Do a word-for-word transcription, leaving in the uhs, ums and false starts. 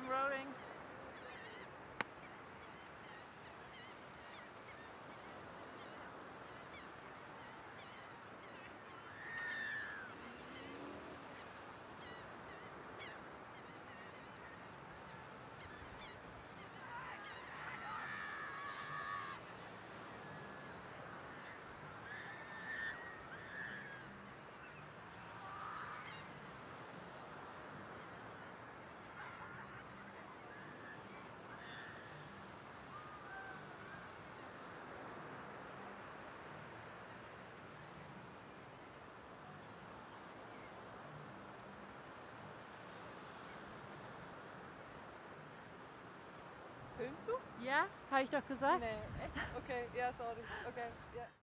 I'm rolling. Filmst du? Ja, habe ich doch gesagt. Nee, echt? Okay, ja, sorry. Okay, ja.